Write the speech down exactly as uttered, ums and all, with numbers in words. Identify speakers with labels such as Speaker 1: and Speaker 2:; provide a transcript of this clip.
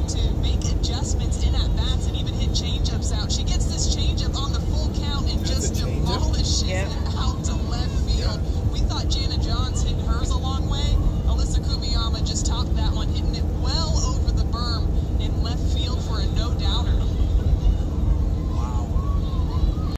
Speaker 1: having to make adjustments in at bats and even hit changeups out. She gets this changeup on the full count and
Speaker 2: That's
Speaker 1: just demolishes
Speaker 3: yep.
Speaker 1: it out to left field.
Speaker 2: Yeah.
Speaker 1: We thought Jana Johns hit hers a long way. Alyssa Kumiyama just topped that one, hitting it well